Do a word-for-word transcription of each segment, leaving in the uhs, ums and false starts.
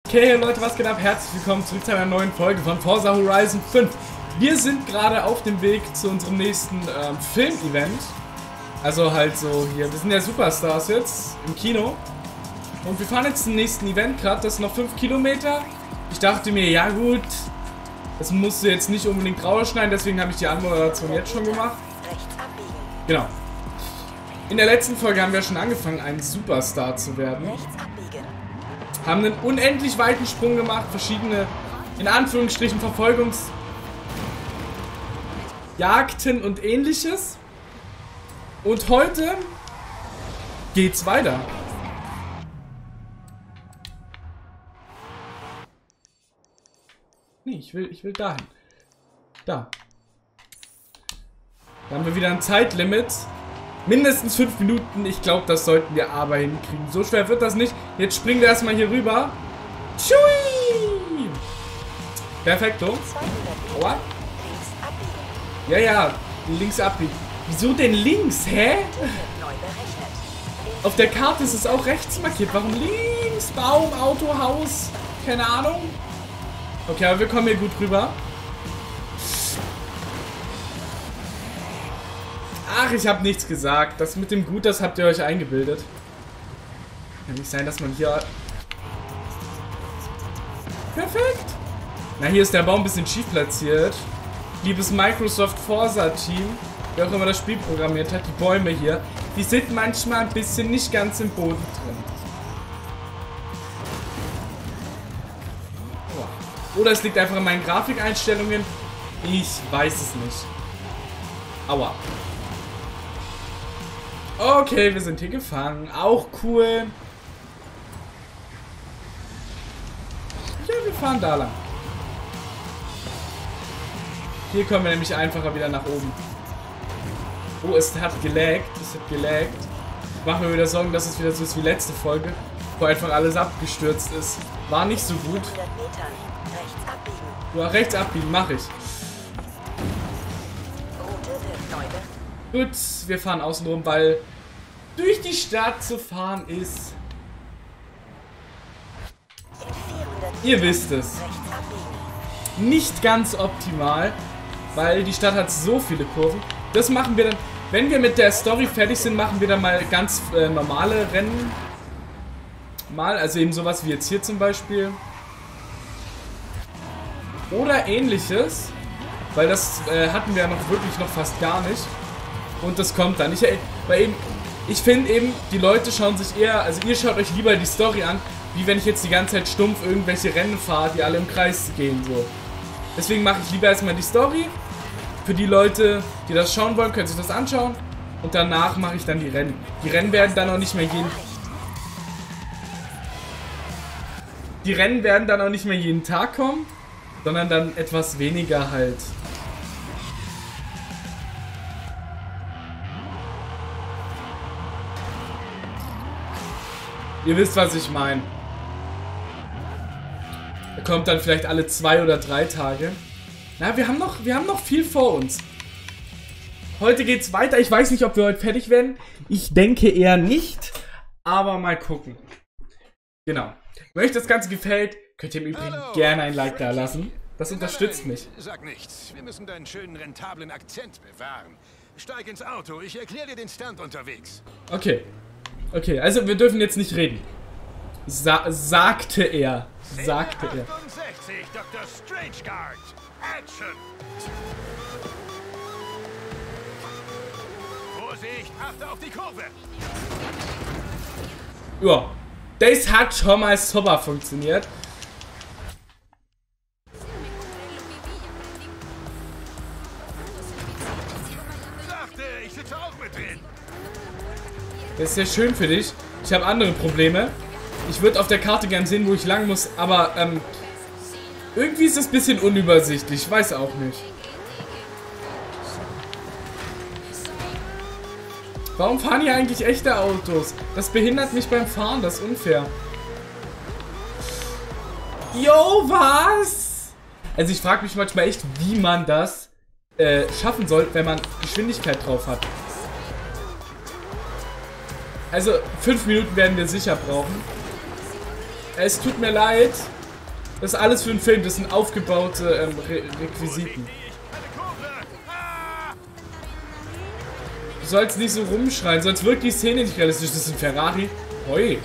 Okay, Leute, was geht ab? Herzlich willkommen zurück zu einer neuen Folge von Forza Horizon fünf. Wir sind gerade auf dem Weg zu unserem nächsten ähm, Film-Event. Also halt so hier, wir sind ja Superstars jetzt im Kino. Und wir fahren jetzt zum nächsten Event gerade, das ist noch fünf Kilometer. Ich dachte mir, ja gut, das musst du jetzt nicht unbedingt rausschneiden, deswegen habe ich die Anmoderation jetzt schon gemacht. Genau. In der letzten Folge haben wir schon angefangen, ein Superstar zu werden. Haben einen unendlich weiten Sprung gemacht, verschiedene, in Anführungsstrichen, Verfolgungsjagden und ähnliches. Und heute geht's weiter. Nee, ich will, ich will dahin. Da. Da haben wir wieder ein Zeitlimit. Mindestens fünf Minuten. Ich glaube, das sollten wir aber hinkriegen. So schwer wird das nicht. Jetzt springen wir erstmal hier rüber. Tschui! Perfekto. Aua. Ja, ja. Links abbiegen. Wieso denn links? Hä? Auf der Karte ist es auch rechts markiert. Warum links? Baum, Auto, Haus. Keine Ahnung. Okay, aber wir kommen hier gut rüber. Ach, ich habe nichts gesagt. Das mit dem Gut, das habt ihr euch eingebildet. Kann nicht sein, dass man hier... Perfekt. Na, hier ist der Baum ein bisschen schief platziert. Liebes Microsoft Forza Team, wer auch immer das Spiel programmiert hat, die Bäume hier, die sind manchmal ein bisschen nicht ganz im Boden drin. Oder es liegt einfach an meinen Grafikeinstellungen. Ich weiß es nicht. Aua. Okay, wir sind hier gefangen. Auch cool. Ja, wir fahren da lang. Hier kommen wir nämlich einfacher wieder nach oben. Oh, es hat gelaggt. Es hat gelaggt. Ich mache mir wieder Sorgen, dass es wieder so ist wie letzte Folge, wo einfach alles abgestürzt ist. War nicht so gut. Ja, rechts abbiegen, mache ich. Gut, wir fahren außen rum, weil durch die Stadt zu fahren ist... Ihr wisst es. Nicht ganz optimal, weil die Stadt hat so viele Kurven. Das machen wir dann, wenn wir mit der Story fertig sind, machen wir dann mal ganz äh, normale Rennen. Mal, also eben sowas wie jetzt hier zum Beispiel. Oder ähnliches, weil das äh, hatten wir ja noch wirklich noch fast gar nicht. Und das kommt dann. Ich, weil eben, ich finde eben, die Leute schauen sich eher, also ihr schaut euch lieber die Story an, wie wenn ich jetzt die ganze Zeit stumpf irgendwelche Rennen fahre, die alle im Kreis gehen, so. Deswegen mache ich lieber erstmal die Story. Für die Leute, die das schauen wollen, können sich das anschauen. Und danach mache ich dann die Rennen. Die Rennen werden dann auch nicht mehr jeden... Die Rennen werden dann auch nicht mehr jeden Tag kommen, sondern dann etwas weniger halt. Ihr wisst, was ich meine. Er kommt dann vielleicht alle zwei oder drei Tage. Na, wir haben noch, wir haben noch viel vor uns. Heute geht's weiter. Ich weiß nicht, ob wir heute fertig werden. Ich denke eher nicht. Aber mal gucken. Genau. Wenn euch das Ganze gefällt, könnt ihr im Übrigen Hallo. gerne ein Like da lassen. Das unterstützt mich. Sag nichts. Wir müssen deinen schönen, rentablen Akzent bewahren. Steig ins Auto. Ich erkläre dir den Stand unterwegs. Okay. Okay, also wir dürfen jetzt nicht reden. Sa sagte er. Sagte er. achtundsechzig, Doktor Strangeguard. Action! Vorsicht, achte auf die Kurve. Ja, das hat schon mal super funktioniert. Dachte, ich sitze auch mit drin. Das ist sehr schön für dich. Ich habe andere Probleme. Ich würde auf der Karte gern sehen, wo ich lang muss, aber ähm, irgendwie ist es ein bisschen unübersichtlich. Ich weiß auch nicht. Warum fahren hier eigentlich echte Autos? Das behindert mich beim Fahren, das ist unfair. Jo, was? Also ich frage mich manchmal echt, wie man das äh, schaffen soll, wenn man Geschwindigkeit drauf hat. Also, fünf Minuten werden wir sicher brauchen. Es tut mir leid. Das ist alles für einen Film. Das sind aufgebaute ähm, Re Requisiten. Du sollst nicht so rumschreien, sonst wirkt die Szene nicht realistisch. Das ist ein Ferrari. Oi.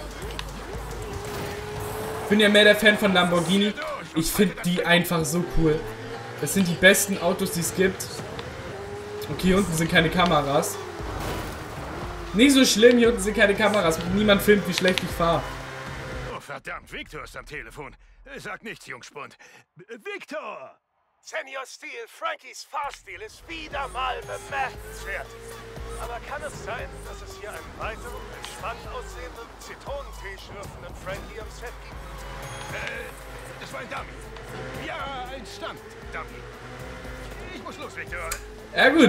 Ich bin ja mehr der Fan von Lamborghini. Ich finde die einfach so cool. Das sind die besten Autos, die es gibt. Okay, hier unten sind keine Kameras. Nicht so schlimm, hier unten sind keine Kameras. Niemand filmt, wie schlecht ich fahre. Oh, verdammt, Victor ist am Telefon. Sag nichts, Jungspund. Victor! Senior Steel, Frankies Fahrstil ist wieder mal bemerkenswert. Aber kann es sein, dass es hier einen weiteren, entspannt aussehenden, Zitronentee schlürfenden Frankie am Set gibt? Äh, das war ein Dummy. Ja, ein Stunt-Dummy. Ich muss los, Victor. Ja, gut.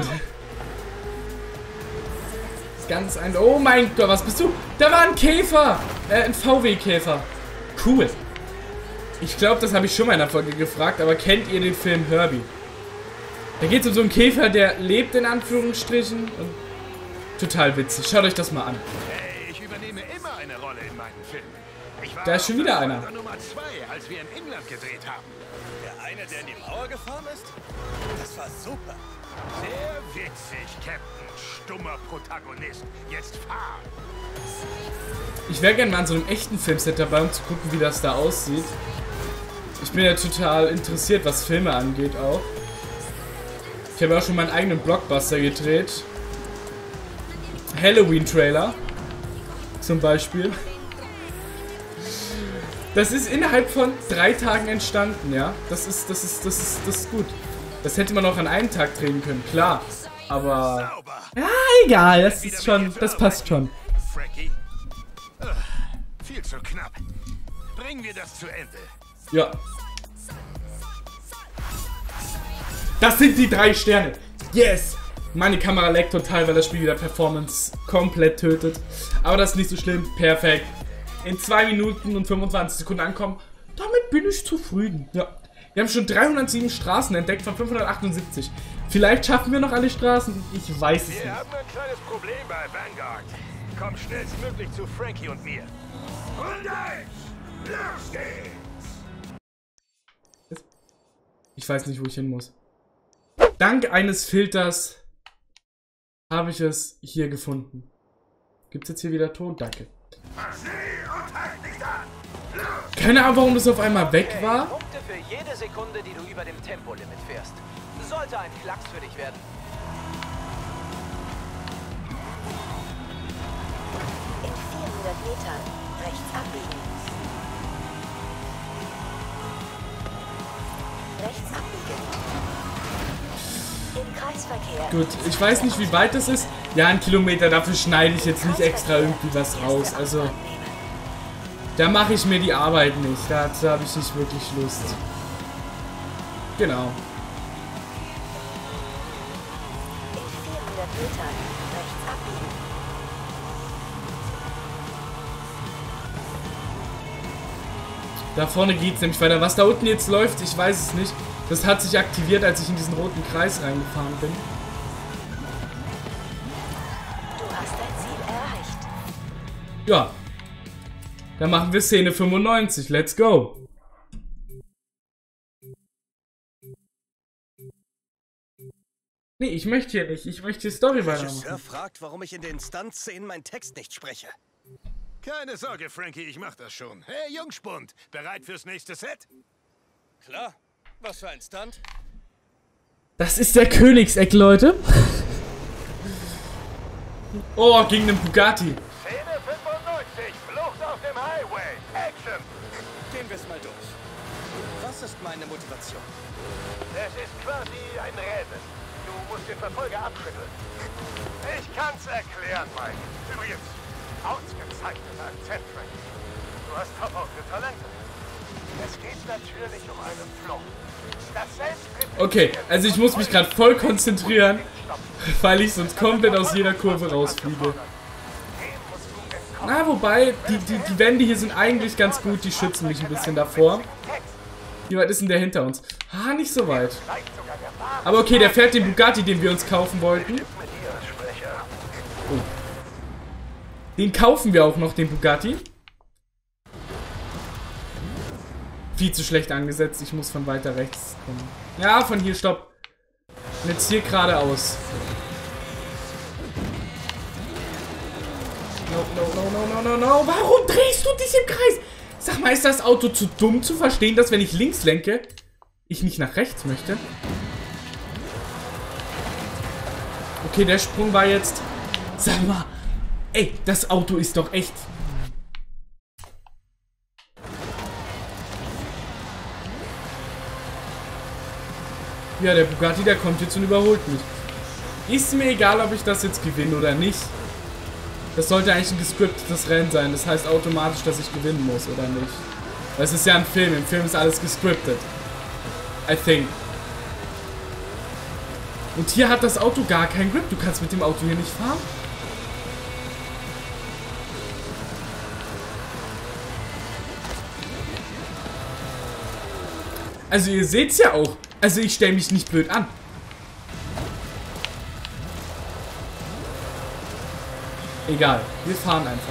Ganz ein... Oh mein Gott, was bist du? Da war ein Käfer. Äh, ein V W-Käfer. Cool. Ich glaube, das habe ich schon mal in der Folge gefragt, aber kennt ihr den Film Herbie? Da geht es um so einen Käfer, der lebt in Anführungsstrichen und total witzig. Schaut euch das mal an. Hey, ich übernehme immer eine Rolle in meinen Filmen. Ich war Da ist schon wieder einer. Nummer zwei, als wir in England gedreht haben. Der eine, der in die Mauer gefahren ist? Das war super. Sehr witzig, Captain. Stummer Protagonist. Jetzt fahr. Ich wäre gerne mal an so einem echten Filmset dabei, um zu gucken, wie das da aussieht. Ich bin ja total interessiert, was Filme angeht auch. Ich habe auch schon meinen eigenen Blockbuster gedreht. Halloween-Trailer. Zum Beispiel. Das ist innerhalb von drei Tagen entstanden, ja. Das ist, das ist, das ist, das ist gut. Das hätte man auch an einem Tag drehen können, klar. Aber... Ja, egal, das ist schon, das passt schon. Frankie. Uh, viel zu knapp. Bringen wir das zu Ende. Ja. Das sind die drei Sterne. Yes! Meine Kamera leckt total, weil das Spiel wieder Performance komplett tötet. Aber das ist nicht so schlimm. Perfekt. In zwei Minuten und fünfundzwanzig Sekunden ankommen. Damit bin ich zufrieden. Ja. Wir haben schon dreihundertsieben Straßen entdeckt von fünfhundertachtundsiebzig. Vielleicht schaffen wir noch alle Straßen. Ich weiß es nicht. Wir haben ein kleines Problem bei Vanguard. Komm schnellstmöglich zu Frankie und mir. Und eins! Los geht's! Ich weiß nicht, wo ich hin muss. Dank eines Filters habe ich es hier gefunden. Gibt es jetzt hier wieder Ton? Danke. Keine Ahnung, warum das auf einmal weg war. Punkte für jede Sekunde, die du über dem Tempolimit fährst. Sollte ein Klacks für dich werden. In vierhundert Metern rechts abbiegen. Rechts abbiegen. Im Kreisverkehr. Gut, ich weiß nicht, wie weit das ist. Ja, ein Kilometer, dafür schneide ich jetzt nicht extra irgendwie was raus. Also, da mache ich mir die Arbeit nicht. Dazu habe ich nicht wirklich Lust. Genau. In vierhundert Metern rechts abbiegen. Da vorne geht's nämlich weiter. Was da unten jetzt läuft, ich weiß es nicht. Das hat sich aktiviert, als ich in diesen roten Kreis reingefahren bin. Du hast dein Ziel erreicht. Ja. Dann machen wir Szene fünfundneunzig. Let's go. Nee, ich möchte hier nicht. Ich möchte die Story Der Regisseur weitermachen. fragt, warum ich in den Stunt-Szenen meinen Text nicht spreche. Keine Sorge, Frankie, ich mach das schon. Hey, Jungspund, bereit fürs nächste Set? Klar. Was für ein Stunt? Das ist der Königseck, Leute. Oh, gegen den Bugatti. Szene fünfundneunzig, Flucht auf dem Highway. Action! Gehen wir es mal durch. Was ist meine Motivation? Es ist quasi ein Rätsel. Du musst den Verfolger abschütteln. Ich kann's erklären, Mike. Übrigens, ausgezeichneter Akzent, Frankie. Du hast verfolgte Talente. Es geht natürlich um eine Flucht. Das Selbstreflexion- Okay, also ich muss mich gerade voll konzentrieren, weil ich sonst komplett aus jeder Kurve rausfliege. Na, wobei, die, die, die Wände hier sind eigentlich ganz gut, die schützen mich ein bisschen davor. Wie weit ist denn der hinter uns? Ah, nicht so weit. Aber okay, der fährt den Bugatti, den wir uns kaufen wollten. Oh. Den kaufen wir auch noch, den Bugatti. viel zu schlecht angesetzt. Ich muss von weiter rechts kommen. Ja, von hier, stopp. Und jetzt hier geradeaus. No, no, no, no, no, no, no. Warum drehst du dich im Kreis? Sag mal, ist das Auto zu dumm zu verstehen, dass wenn ich links lenke, ich nicht nach rechts möchte? Okay, der Sprung war jetzt... Sag mal, ey, das Auto ist doch echt... Ja, der Bugatti, der kommt jetzt und überholt mich. Ist mir egal, ob ich das jetzt gewinne oder nicht. Das sollte eigentlich ein gescriptetes Rennen sein. Das heißt automatisch, dass ich gewinnen muss, oder nicht? Das ist ja ein Film. Im Film ist alles gescriptet. I think. Und hier hat das Auto gar keinen Grip. Du kannst mit dem Auto hier nicht fahren. Also ihr seht's ja auch. Also ich stelle mich nicht blöd an. Egal, wir fahren einfach.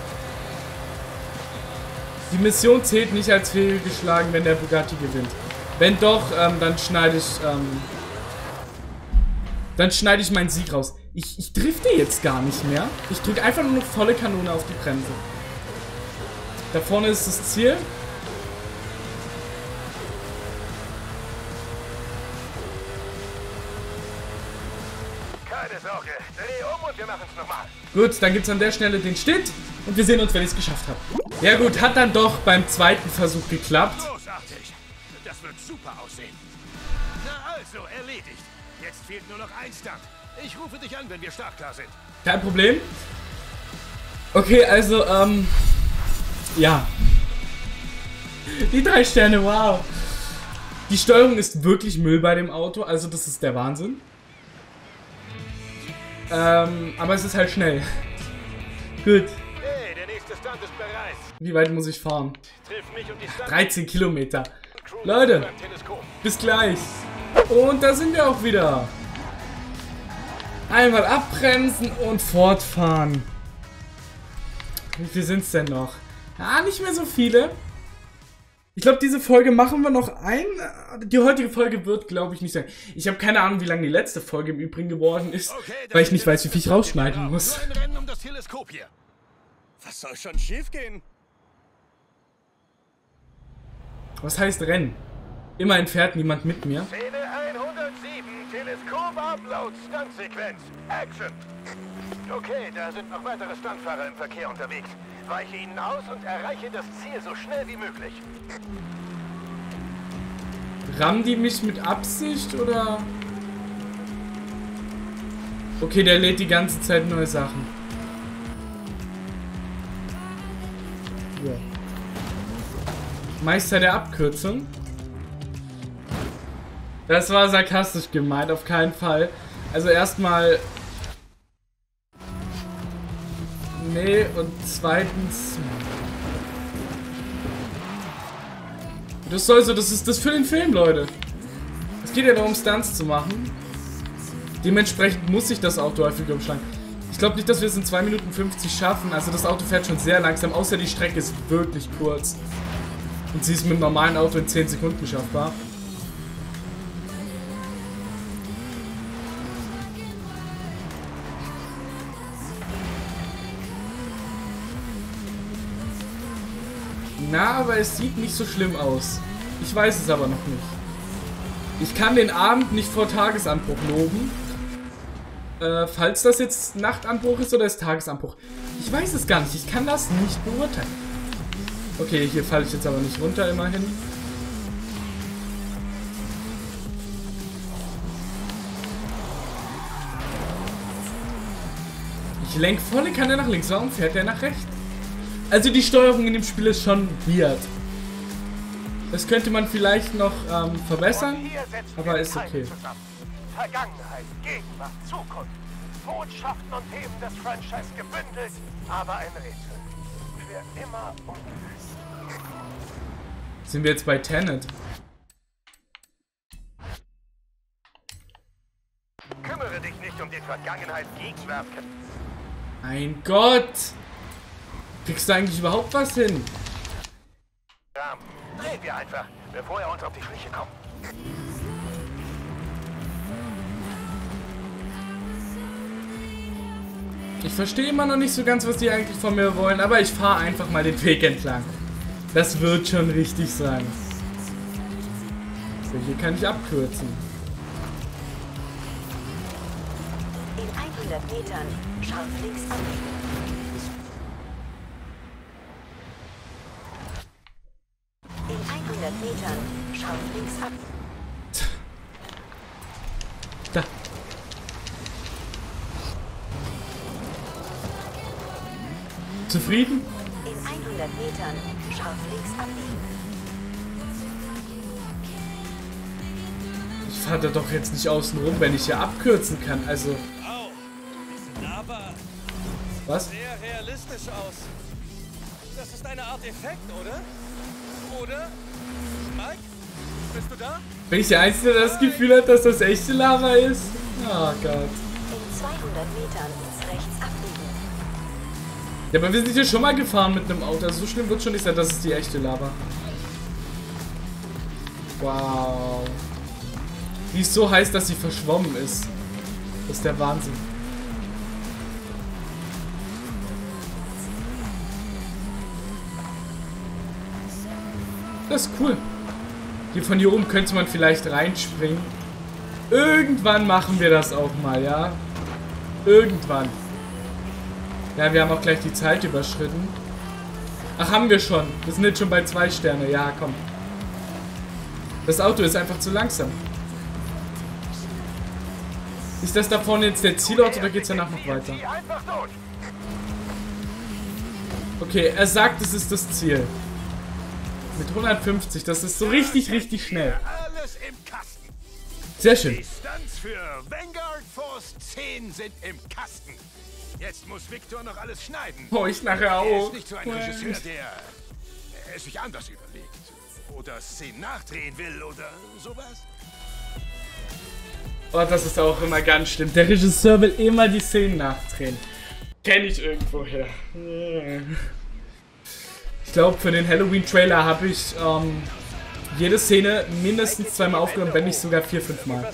Die Mission zählt nicht als fehlgeschlagen, wenn der Bugatti gewinnt. Wenn doch, ähm, dann schneide ich, ähm, dann schneide ich meinen Sieg raus. Ich, ich drifte jetzt gar nicht mehr. Ich drücke einfach nur noch volle Kanone auf die Bremse. Da vorne ist das Ziel. Keine Sorge, dreh um und wir machen es nochmal. Gut, dann gibt es an der Stelle den Schnitt und wir sehen uns, wenn ich es geschafft habe. Ja gut, hat dann doch beim zweiten Versuch geklappt. Großartig. Das wird super aussehen. Na also, erledigt. Jetzt fehlt nur noch ein Stunt. Ich rufe dich an, wenn wir startklar sind. Kein Problem. Okay, also, ähm... ja. Die drei Sterne, wow. Die Steuerung ist wirklich Müll bei dem Auto, also das ist der Wahnsinn. Ähm, aber es ist halt schnell. Gut. Hey, der nächste Stunt ist bereit. Wie weit muss ich fahren? Triff mich und die Stunt dreizehn Kilometer. Leute, bis gleich. Und da sind wir auch wieder. Einmal abbremsen und fortfahren. Wie viel sind es denn noch? Ah, nicht mehr so viele. Ich glaube, diese Folge machen wir noch ein. Die heutige Folge wird, glaube ich, nicht sein. Ich habe keine Ahnung, wie lange die letzte Folge im Übrigen geworden ist, okay, weil ich nicht weiß, wie viel ich rausschneiden muss. Nur ein Rennen um das Teleskop hier. Was soll schon schief gehen? Was heißt Rennen? Immerhin fährt niemand mit mir. Szene hundertsieben, Teleskop-Upload, Stuntsequenz, Action. Okay, da sind noch weitere Stuntfahrer im Verkehr unterwegs. Weiche ihnen aus und erreiche das Ziel so schnell wie möglich. Rammen die mich mit Absicht oder? Okay, der lädt die ganze Zeit neue Sachen. Ja. Meister der Abkürzung. Das war sarkastisch gemeint, auf keinen Fall. Also erstmal... Nee, und zweitens... Das soll so, das ist das für den Film, Leute. Es geht ja darum, Stunts zu machen. Dementsprechend muss sich das Auto häufig umschlagen. Ich glaube nicht, dass wir es in zwei Minuten fünfzig schaffen. Also das Auto fährt schon sehr langsam, außer die Strecke ist wirklich kurz. Und sie ist mit einem normalen Auto in zehn Sekunden schaffbar. Na, aber es sieht nicht so schlimm aus. Ich weiß es aber noch nicht. Ich kann den Abend nicht vor Tagesanbruch loben. Äh, falls das jetzt Nachtanbruch ist oder ist Tagesanbruch. Ich weiß es gar nicht. Ich kann das nicht beurteilen. Okay, hier falle ich jetzt aber nicht runter, immerhin. Ich lenke volle Kanne nach links. Warum fährt der nach rechts? Also die Steuerung in dem Spiel ist schon weird. Das könnte man vielleicht noch ähm, verbessern, aber ist okay. Vergangenheit, Gegenwart, Zukunft. Botschaften und Themen des Franchise gebündelt, aber ein Rätsel. Für immer ungelöst. Sind wir jetzt bei Tenet? Kümmere dich nicht um die Vergangenheit, Gegenwart. Mein Gott! Kriegst du eigentlich überhaupt was hin? Drehen wir einfach, bevor er uns auf die Schliche kommt. Ich verstehe immer noch nicht so ganz, was die eigentlich von mir wollen, aber ich fahre einfach mal den Weg entlang. Das wird schon richtig sein. So, hier kann ich abkürzen. In hundert Metern scharf links abbiegen. In hundert Metern scharf links ab. Da. Zufrieden? In hundert Metern scharf links abbiegen. Ich fahre da doch jetzt nicht außen rum, wenn ich hier abkürzen kann. Also. Wow, das sieht aber Was? sehr realistisch aus. Das ist eine Art Effekt, oder? Oder? Mike? Bist du da? Bin ich der Einzige, der das Gefühl hat, dass das echte Lava ist? Oh Gott. In zweihundert Metern rechts abbiegen. Ja, aber wir sind hier schon mal gefahren mit einem Auto. Also so schlimm wird schon nicht sein, das ist die echte Lava. Wow. Die ist so heiß, dass sie verschwommen ist. Das ist der Wahnsinn. Das ist cool. Hier von hier oben könnte man vielleicht reinspringen. Irgendwann machen wir das auch mal, ja? Irgendwann. Ja, wir haben auch gleich die Zeit überschritten. Ach, haben wir schon. Wir sind jetzt schon bei zwei Sterne. Ja, komm. Das Auto ist einfach zu langsam. Ist das da vorne jetzt der Zielort oder geht es danach noch weiter? Okay, er sagt, es ist das Ziel. Mit hundertfünfzig, das ist so richtig, richtig schnell. Alles im Kasten. Sehr schön. Die Stunts für Vanguard Force zehn sind im Kasten. Jetzt muss Victor noch alles schneiden. Oh, ich nachher Er auch. ist nicht so ein Regisseur, der es sich anders überlegt. Oder Szenen nachdrehen will oder sowas. Oh, das ist auch immer ganz schlimm. Der Regisseur will immer die Szenen nachdrehen. Kenn ich irgendwoher. Ich glaube, für den Halloween-Trailer habe ich ähm, jede Szene mindestens zweimal aufgenommen, wenn nicht sogar vier, fünf Mal.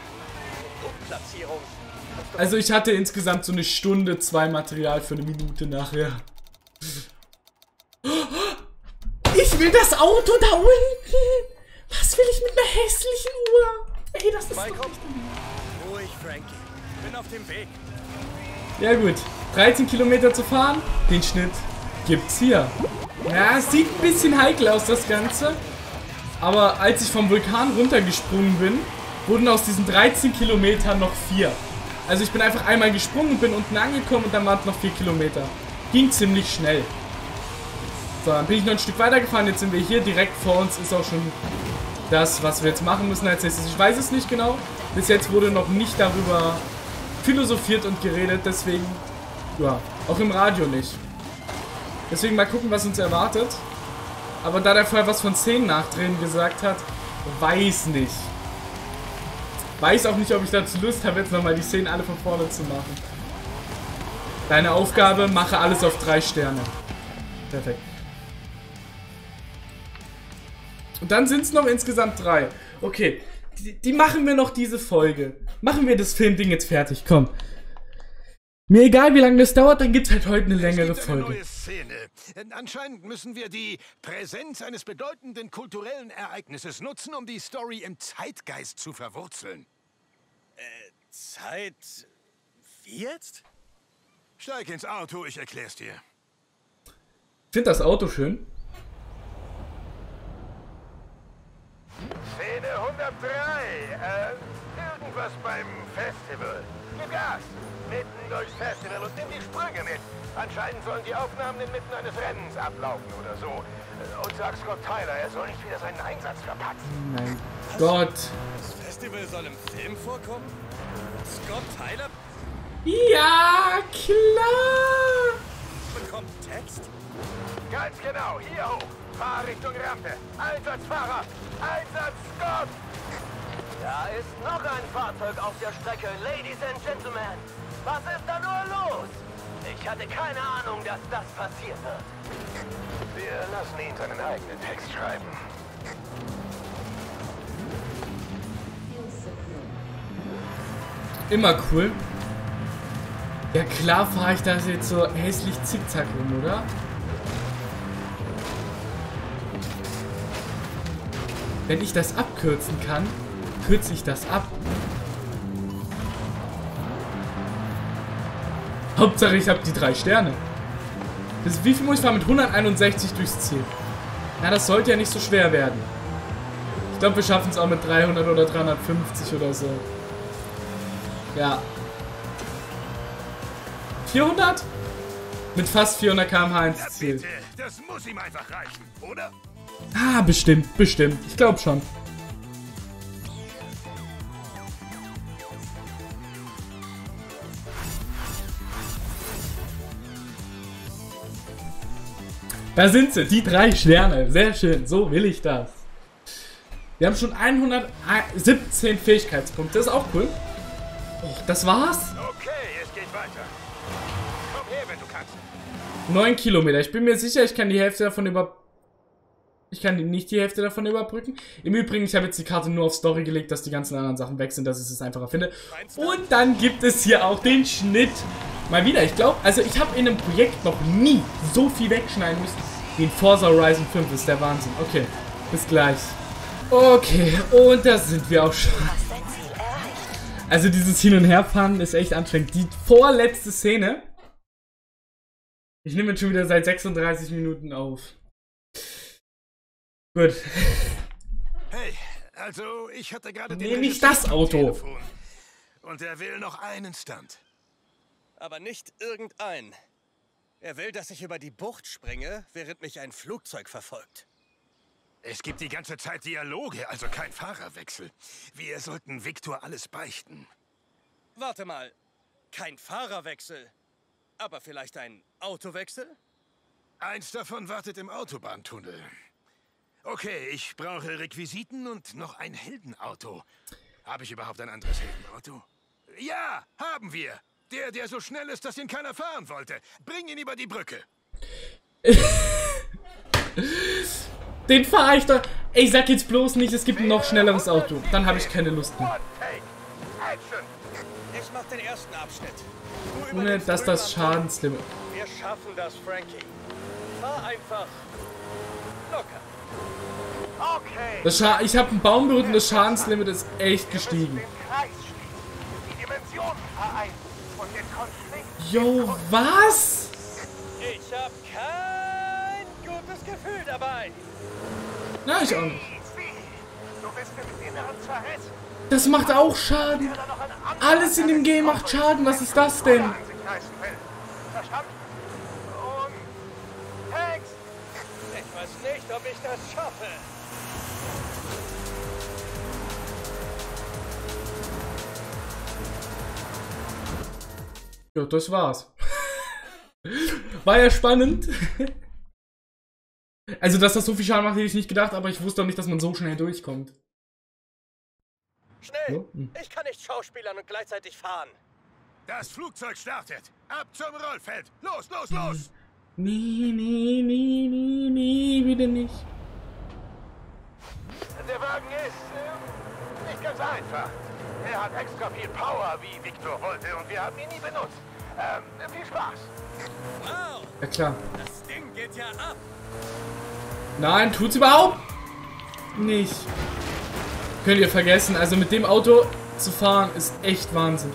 Also ich hatte insgesamt so eine Stunde, zwei Material für eine Minute nachher. Ich will das Auto da unten! Was will ich mit einer hässlichen Uhr? Ey, das ist doch nicht... Ruhig, Frankie. Bin auf dem Weg. Ja gut, dreizehn Kilometer zu fahren, den Schnitt gibt's hier. Ja, es sieht ein bisschen heikel aus, das Ganze. Aber als ich vom Vulkan runtergesprungen bin, wurden aus diesen dreizehn Kilometern noch vier. Also ich bin einfach einmal gesprungen, bin unten angekommen und dann waren es noch vier Kilometer. Ging ziemlich schnell. So, dann bin ich noch ein Stück weiter gefahren. Jetzt sind wir hier. Direkt vor uns ist auch schon das, was wir jetzt machen müssen als nächstes. Ich weiß es nicht genau. Bis jetzt wurde noch nicht darüber philosophiert und geredet. Deswegen, ja, auch im Radio nicht. Deswegen mal gucken, was uns erwartet. Aber da der vorher was von Szenen nachdrehen gesagt hat, weiß nicht. Weiß auch nicht, ob ich dazu Lust habe, jetzt nochmal die Szenen alle von vorne zu machen. Deine Aufgabe, mache alles auf drei Sterne. Perfekt. Und dann sind es noch insgesamt drei. Okay, die, die machen wir noch diese Folge. Machen wir das Filmding jetzt fertig, komm. Mir egal, wie lange das dauert, dann gibt es halt heute eine längere Es gibt eine Folge. neue Szene. Anscheinend müssen wir die Präsenz eines bedeutenden kulturellen Ereignisses nutzen, um die Story im Zeitgeist zu verwurzeln. Zeit... Wie jetzt? Steig ins Auto, ich erklär's dir. Ich finde das Auto schön. Szene hundertdrei. Äh, irgendwas beim Festival. Gib Gas. Mitten durchs Festival und nimm die Sprünge mit. Anscheinend sollen die Aufnahmen inmitten eines Rennens ablaufen oder so. Und sag Scott Tyler, er soll nicht wieder seinen Einsatz verpatzen. Mein Gott. Das Festival soll im Film vorkommen? Scott Tyler Ja, klar. bekommt Text? Ganz genau, hier hoch. Fahr Richtung Rampe. Einsatzfahrer. Einsatz, Scott. Da ist noch ein Fahrzeug auf der Strecke, Ladies and Gentlemen. Was ist da nur los? Ich hatte keine Ahnung, dass das passieren wird. Wir lassen ihn seinen eigenen Text schreiben. Immer cool. Ja klar fahre ich das jetzt so hässlich zickzack rum, oder? Wenn ich das abkürzen kann, kürze ich das ab. Hauptsache ich habe die drei Sterne. Das, wie viel muss ich fahren? Mit hunderteinundsechzig durchs Ziel. Na, das sollte ja nicht so schwer werden. Ich glaube, wir schaffen es auch mit dreihundert oder dreihundertfünfzig oder so. Ja. vierhundert? Mit fast vierhundert Kilometer pro Stunde ins Ziel. Bitte, das muss ihm einfach reichen, oder? Ah, bestimmt, bestimmt. Ich glaube schon. Da sind sie, die drei Sterne. Sehr schön, so will ich das. Wir haben schon hundertsiebzehn Fähigkeitspunkte, das ist auch cool. Oh, das war's? Okay, es geht weiter. Komm her, wenn du kannst. neun Kilometer. Ich bin mir sicher, ich kann die Hälfte davon über... Ich kann nicht die Hälfte davon überbrücken. Im Übrigen, ich habe jetzt die Karte nur auf Story gelegt, dass die ganzen anderen Sachen weg sind, dass ich es einfacher finde. Und dann gibt es hier auch den Schnitt. Mal wieder, ich glaube, also ich habe in einem Projekt noch nie so viel wegschneiden müssen. Wie in Forza Horizon fünf, ist der Wahnsinn. Okay, bis gleich. Okay, und da sind wir auch schon. Also dieses Hin- und Herfahren ist echt anstrengend. Die vorletzte Szene. Ich nehme jetzt schon wieder seit sechsunddreißig Minuten auf. Gut. Hey, also ich hatte gerade Nee, den nicht Regisseur das am Auto. Telefon. Und er will noch einen Stunt. Aber nicht irgendein. Er will, dass ich über die Bucht springe, während mich ein Flugzeug verfolgt. Es gibt die ganze Zeit Dialoge, also kein Fahrerwechsel. Wir sollten Victor alles beichten. Warte mal. Kein Fahrerwechsel. Aber vielleicht ein Autowechsel? Eins davon wartet im Autobahntunnel. Okay, ich brauche Requisiten und noch ein Heldenauto. Habe ich überhaupt ein anderes Heldenauto? Ja, haben wir. Der, der so schnell ist, dass ihn keiner fahren wollte. Bring ihn über die Brücke. Den fahre ich doch. Ey, sag jetzt bloß nicht, es gibt ein noch schnelleres Auto. Dann habe ich keine Lust mehr. Ich mach den ersten Abschnitt. Du Ohne übernimmst dass das drüber. Schadenslimit... Wir schaffen das, Frankie. Fahr einfach locker. Okay. Das Scha ich habe einen Baum berührt und das Schadenslimit ist echt gestiegen. Den Kreis schließen, die Dimensionen vereinen und den Konflikt. Jo, was? Ich hab kein gutes Gefühl dabei. Na, ich auch nicht. Du bist im inneren Zerriss. Das macht auch Schaden. Alles in dem Game macht Schaden. Was ist das denn? Verstanden? Und Text. Ich weiß nicht, ob ich das schaffe. Ja, das war's. War ja spannend. Also, dass das so viel Schaden macht, hätte ich nicht gedacht, aber ich wusste auch nicht, dass man so schnell durchkommt. Schnell! So, hm. Ich kann nicht schauspielern und gleichzeitig fahren. Das Flugzeug startet. Ab zum Rollfeld. Los, los, los. Nee, nee, nee, nee, nee, wieder nicht. Der Wagen ist äh, nicht ganz einfach. Er hat extra viel Power, wie Victor wollte, und wir haben ihn nie benutzt. Ähm, viel Spaß. Wow! Ja, klar. Das Ding geht ja ab. Nein, tut's überhaupt nicht. Könnt ihr vergessen. Also mit dem Auto zu fahren ist echt Wahnsinn.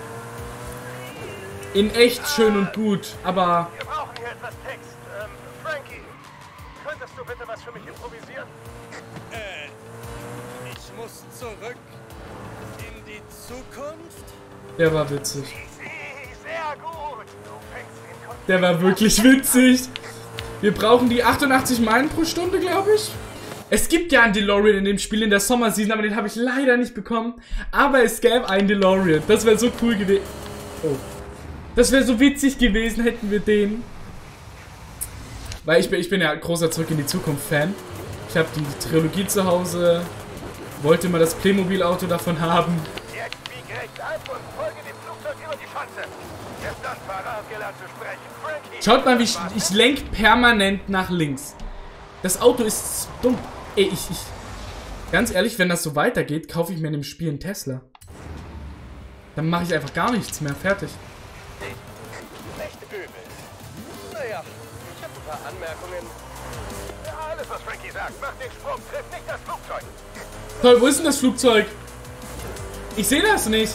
In echt schön und gut, aber... Wir brauchen hier etwas Text. Ähm, Frankie, könntest du bitte was für mich improvisieren? Äh, ich muss zurück in die Zukunft. Der war witzig. Sehr gut. Du fängst den Konflikt. Der war wirklich witzig. Wir brauchen die achtundachtzig Meilen pro Stunde, glaube ich. Es gibt ja einen DeLorean in dem Spiel in der Sommerseason, aber den habe ich leider nicht bekommen. Aber es gäbe einen DeLorean. Das wäre so cool gewesen. Oh. Das wäre so witzig gewesen, hätten wir den. Weil ich bin, ich bin ja großer Zurück in die Zukunft-Fan. Ich habe die Trilogie zu Hause. Wollte mal das Playmobil-Auto davon haben. Jetzt bieg rechts ab und folge dem Flugzeug über die Schanze. Der Der Stadtfahrer hat gelernt zu sprechen. Frankie. Schaut mal, wie ich, ich lenke permanent nach links. Das Auto ist dumm. Ey, ich, ich... Ganz ehrlich, wenn das so weitergeht, kaufe ich mir in dem Spiel einen Tesla. Dann mache ich einfach gar nichts mehr. Fertig. Recht übel. Naja, ich habe ein paar Anmerkungen. Ja, alles, was Frankie sagt. Macht den Sprung, trifft nicht das Flugzeug. Toll, wo ist denn das Flugzeug? Ich sehe das nicht.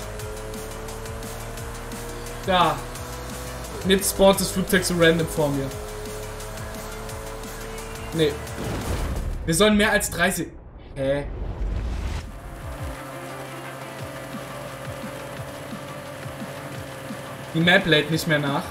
Da. Und jetzt spawnt das Flugzeug so random vor mir. Nee. Wir sollen mehr als dreißig... Hä? Die Map lädt nicht mehr nach.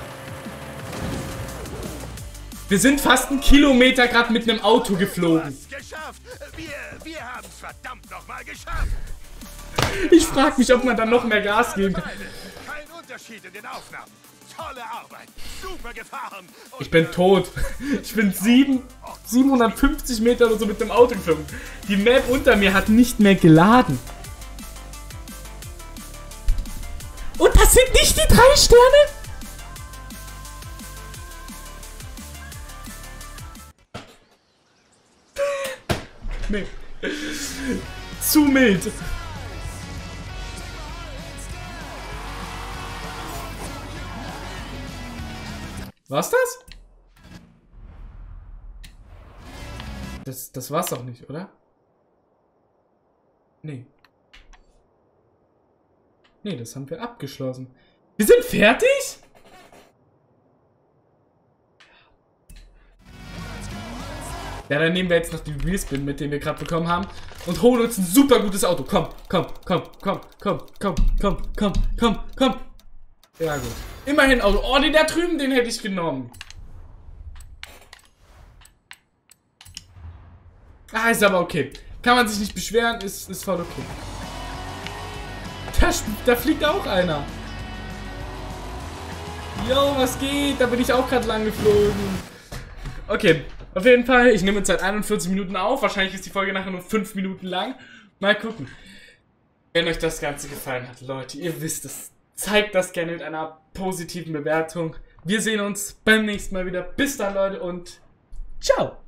Wir sind fast einen Kilometer gerade mit einem Auto geflogen. Geschafft. Wir, wir haben es verdammt nochmal geschafft. Ich frage mich, ob man dann noch mehr Gas geben kann. Kein Unterschied in den Aufnahmen. Tolle Arbeit. Super gefahren. Und Ich bin tot. Ich bin sieben, siebenhundertfünfzig Meter oder so mit dem Auto geflogen. Die Map unter mir hat nicht mehr geladen. Und das sind nicht die drei Sterne? Nee. Zu mild. War's das? Das, das war's doch nicht, oder? Nee. Nee, das haben wir abgeschlossen. Wir sind fertig? Ja, dann nehmen wir jetzt noch die Wheelspin mit, den wir gerade bekommen haben. Und holen uns ein super gutes Auto. Komm, komm, komm, komm, komm, komm, komm, komm, komm, komm. Ja, gut. Immerhin Auto. Oh, den da drüben, den hätte ich genommen. Ah, ist aber okay. Kann man sich nicht beschweren, ist, ist voll okay. Da, da fliegt auch einer. Yo, was geht? Da bin ich auch gerade lang geflogen. Okay, auf jeden Fall. Ich nehme jetzt seit einundvierzig Minuten auf. Wahrscheinlich ist die Folge nachher nur fünf Minuten lang. Mal gucken. Wenn euch das Ganze gefallen hat, Leute, ihr wisst es. Zeigt das gerne mit einer positiven Bewertung. Wir sehen uns beim nächsten Mal wieder. Bis dann, Leute, und ciao.